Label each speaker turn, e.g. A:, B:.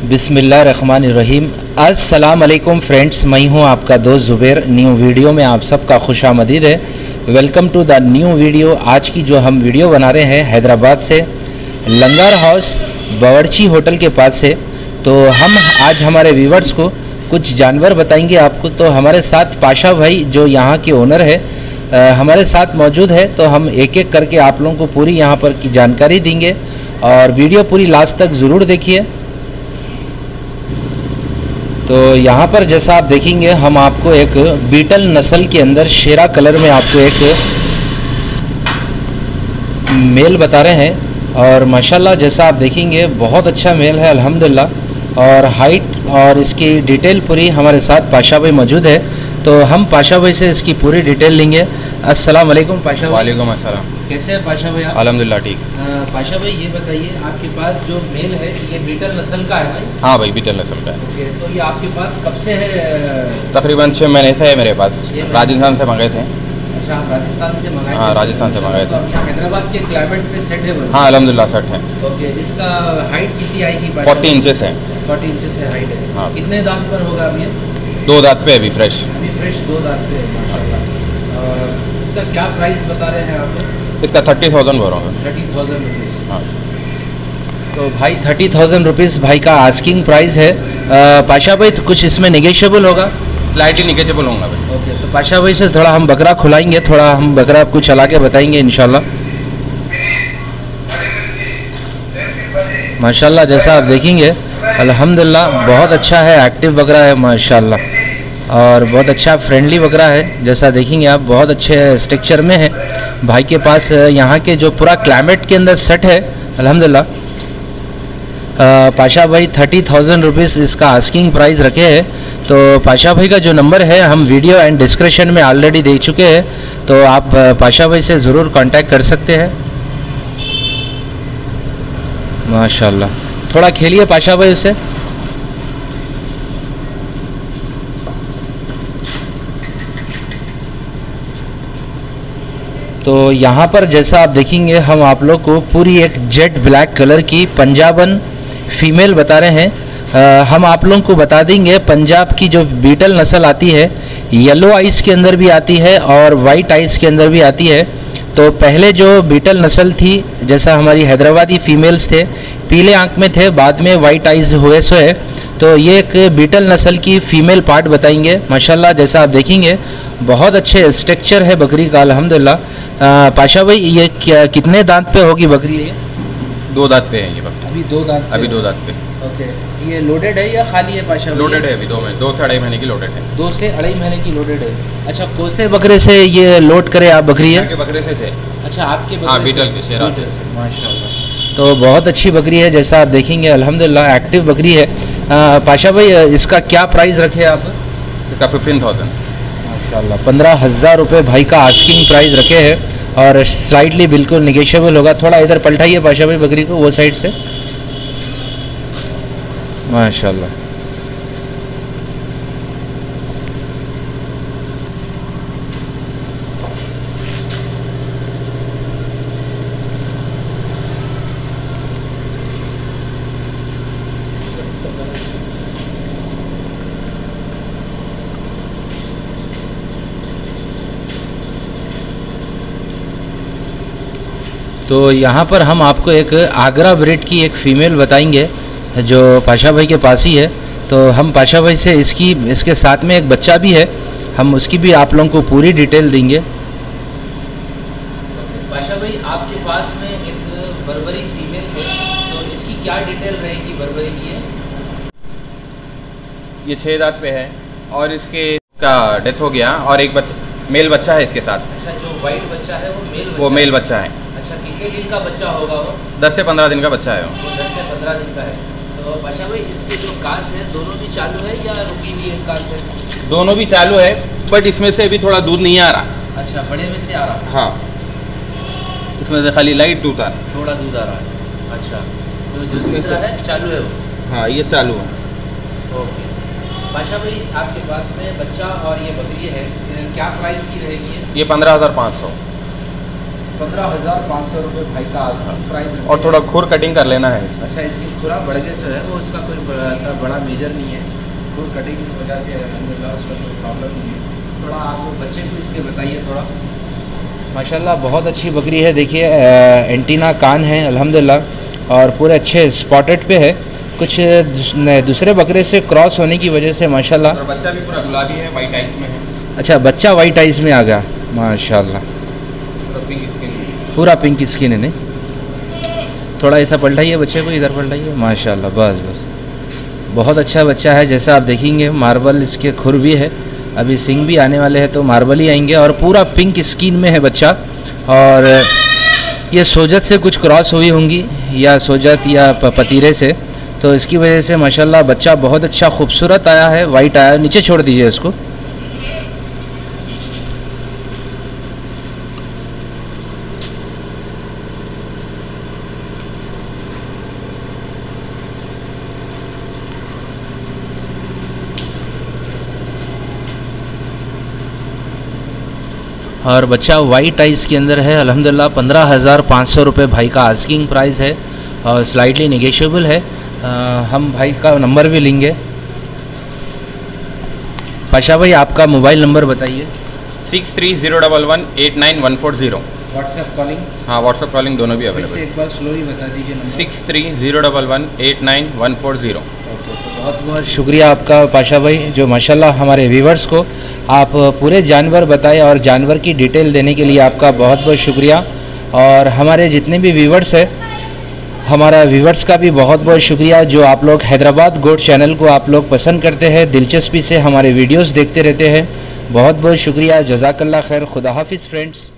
A: बिस्मिल्लाहिर्रहमानिर्रहीम। अस्सलाम वालेकुम फ्रेंड्स, मैं हूं आपका दोस्त ज़ुबैर। न्यू वीडियो में आप सबका खुशामदीद है। Welcome to the new video. आज की जो हम वीडियो बना रहे हैं हैदराबाद से लंगर हाउस बावर्ची होटल के पास से, तो हम आज हमारे व्यूवर्स को कुछ जानवर बताएंगे आपको। तो हमारे साथ पाशा भाई जो यहाँ के ओनर है हमारे साथ मौजूद है, तो हम एक एक करके आप लोगों को पूरी यहाँ पर की जानकारी देंगे और वीडियो पूरी लास्ट तक ज़रूर देखिए। तो यहाँ पर जैसा आप देखेंगे हम आपको एक बीटल नस्ल के अंदर शेरा कलर में आपको एक मेल बता रहे हैं और माशाल्लाह जैसा आप देखेंगे बहुत अच्छा मेल है अल्हम्दुलिल्लाह। और हाइट और इसकी डिटेल पूरी हमारे साथ पाशा भाई मौजूद है, तो हम पाशा भाई से इसकी पूरी डिटेल लेंगे। अस्सलाम वालेकुम पाशा भाई।
B: वालेकुम अस्सलाम।
A: कैसे हैं पाशा भाई आप?
B: अल्हम्दुलिल्लाह ठीक।
A: पाशा भाई ये बताइए, आपके पास जो मेल है ये बीटल नस्ल का है भाई?
B: हाँ भाई, बीटल नस्ल का है।
A: ओके, तो ये आपके पास कब से है?
B: तकरीबन 6 महीने से है मेरे पास। राजस्थान से मंगाए थे।
A: अच्छा, आप राजस्थान से मंगाए?
B: हाँ, राजस्थान से मंगाए थे।
A: तो हैदराबाद के क्लाइमेट पे सेट है वो?
B: हाँ अल्हम्दुलिल्लाह सेट है।
A: ओके, इसका हाइट कितनी आएगी?
B: 40 इंचेस है।
A: 40 इंचेस है हाइट है।
B: हाँ।
A: कितने दांत पर होगा अब ये?
B: 2 दांत पे अभी फ्रेश।
A: अभी फ्रेश 2 दांत पे है माशाल्लाह। और इसका क्या प्राइस बता रहे हैं आप?
B: इसका 30,000 बोल रहा हूँ।
A: 30,000 रुपीज़।
B: हाँ।
A: तो भाई 30,000 रुपीज़ भाई का आस्किंग प्राइस है। पाशा भाई तो कुछ इसमें निगेशियबल होगा?
B: स्लाइटली निगेचेबल होगा भाई।
A: ओके, तो पाशा भाई से थोड़ा हम बकरा खुलाएंगे, थोड़ा हम बकरा आपको चला के बताएंगे इंशाल्लाह। माशाल्लाह जैसा आप देखेंगे अल्हम्दुलिल्लाह बहुत अच्छा है, एक्टिव बकरा है माशाल्लाह और बहुत अच्छा फ्रेंडली बकरा है। जैसा देखेंगे आप बहुत अच्छे स्ट्रक्चर में है। भाई के पास यहाँ के जो पूरा क्लाइमेट के अंदर सेट है अल्हम्दुलिल्लाह। पाशा भाई 30,000 रुपीज़ इसका आस्किंग प्राइस रखे हैं। तो पाशा भाई का जो नंबर है हम वीडियो एंड डिस्क्रिप्शन में ऑलरेडी दे चुके हैं, तो आप पाशा भाई से ज़रूर कांटेक्ट कर सकते हैं। माशाल्लाह, थोड़ा खेलिए पाशा भाई उससे। तो यहाँ पर जैसा आप देखेंगे हम आप लोग को पूरी एक जेट ब्लैक कलर की पंजाबन फीमेल बता रहे हैं। हम आप लोगों को बता देंगे पंजाब की जो बीटल नस्ल आती है येलो आइस के अंदर भी आती है और वाइट आइस के अंदर भी आती है। तो पहले जो बीटल नस्ल थी जैसा हमारी हैदराबादी फीमेल्स थे पीले आंख में थे, बाद में वाइट आइज हुए सो है। तो ये एक बीटल नस्ल की फ़ीमेल पार्ट बताएंगे माशाल्लाह। जैसा आप देखेंगे बहुत अच्छे स्ट्रक्चर है बकरी का अल्हम्दुलिल्लाह। पाशा भाई ये क्या कितने दांत पे होगी बकरी? ये
B: 2 दांत पे है ये बकरी।
A: अभी 2 दांत?
B: अभी 2 दांत पे।
A: ओके, ये लोडेड है या खाली है पाशा भाई?
B: लोडेड है अभी 2 से 2.5 महीने की लोडेड है।
A: 2 से 2.5 महीने की लोडेड है। अच्छा, कौन से बकरे से ये लोड करे आप बकरी है?
B: के बकरे से थे।
A: अच्छा, आपके बकरे?
B: हाँ, बीटल के शेरा।
A: माशाल्लाह, तो बहुत अच्छी बकरी है जैसा आप देखेंगे अल्हम्दुलिल्लाह, एक्टिव बकरी है। पाशा भाई इसका क्या प्राइस रखे आप?
B: इसका 15,000।
A: माशाल्लाह 15,000 रुपये भाई का आस्किंग प्राइस रखे हैं और स्लाइटली बिल्कुल निगेशियबल होगा। थोड़ा इधर पलटाइए पाशा भाई बकरी को वो साइड से। माशाल्लाह, तो यहाँ पर हम आपको एक आगरा ब्रीड की एक फ़ीमेल बताएंगे जो पाशा भाई के पास ही है। तो हम पाशा भाई से इसके साथ में एक बच्चा भी है, हम उसकी भी आप लोगों को पूरी डिटेल देंगे। पाशा भाई आपके पास में एक बर्बरी फीमेल है, तो इसकी क्या डिटेल रहेगी बर्बरी की?
B: ये 6 दांत पे है और इसके का डेथ हो गया और एक मेल बच्चा है इसके साथ।
A: अच्छा, जो वाइट बच्चा है
B: वो मेल बच्चा है।
A: अच्छा, कितने दिन का बच्चा होगा वो?
B: 10 से 15 दिन का बच्चा है वो।
A: 10 से 15 दिन का है। तो पाशा भाई इसके जो कास है दोनों भी चालू है या रुकी हुई है कास है?
B: दोनों भी चालू है, बट इसमें से अभी थोड़ा दूध नहीं आ रहा।
A: अच्छा, बड़े में से आ रहा?
B: हाँ, इसमें से खाली लाइट दूध आ रहा,
A: थोड़ा दूध आ रहा है। अच्छा, तो जो दूसरा है चालू है वो?
B: हाँ, ये चालू है।
A: ओके पाशा भाई, आपके पास में बच्चा और ये बकरी है, क्या प्राइस की रहेगी?
B: ये 15,500।
A: 15,500 रुपये भाई का आस्किंग प्राइस।
B: और थोड़ा खुर कटिंग कर लेना है इसमें।
A: अच्छा, इसकी थोड़ा बढ़ के से है वो, उसका कोई बड़ा मेजर नहीं है, वो कटिंग हो जाती है अलहमदिल्ला, उसका कोई प्रॉब्लम नहीं है। थोड़ा आप बच्चे को इसके बताइए थोड़ा। माशाल्लाह बहुत अच्छी बकरी है, देखिए एंटीना कान है अल्हम्दुलिल्लाह और पूरे अच्छे स्पॉटेड पे है। कुछ दूसरे बकरे से क्रॉस होने की वजह से माशाल्लाह।
B: और बच्चा भी पूरा गुलाबी है, वाइट आइस में है।
A: अच्छा, बच्चा वाइट आइस में आ गया माशाल्लाह, पूरा पिंक स्किन है। नहीं थोड़ा ऐसा पलटाइए बच्चे को, इधर पलटाइए, माशाल्लाह बस बस, बहुत अच्छा बच्चा है। जैसा आप देखेंगे मार्बल इसके खुर भी है, अभी सिंग भी आने वाले हैं तो मार्बल ही आएंगे। और पूरा पिंक स्किन में है बच्चा, और ये सोजत से कुछ क्रॉस हुई होंगी या सोजत या पतीरे से, तो इसकी वजह से माशाल्लाह बच्चा बहुत अच्छा खूबसूरत आया है, वाइट आया। नीचे छोड़ दीजिए इसको। और बच्चा वाइट आइस के अंदर है अल्हम्दुलिल्लाह। 15,500 रुपये भाई का आस्किंग प्राइस है और स्लाइटली नेगोशिएबल है। हम भाई का नंबर भी लेंगे। पाशा भाई आपका मोबाइल नंबर बताइए।
B: 6301189140।
A: WhatsApp calling?
B: हाँ, व्हाट्सएप कॉलिंग दोनों भी अवेलेबल।
A: एक बार स्लोली बता दीजिए नंबर।
B: 6301189140।
A: बहुत बहुत शुक्रिया आपका पाशा भाई, जो माशाल्लाह हमारे व्यूवर्स को आप पूरे जानवर बताए और जानवर की डिटेल देने के लिए आपका बहुत बहुत शुक्रिया। और हमारे जितने भी व्यूवर्स हैं, हमारा व्यूवर्स का भी बहुत बहुत शुक्रिया, जो आप लोग हैदराबाद गोट चैनल को आप लोग पसंद करते हैं, दिलचस्पी से हमारे वीडियोस देखते रहते हैं। बहुत बहुत शुक्रिया, जज़ाकल्लाह खैर, खुदा हाफिज़ फ्रेंड्स।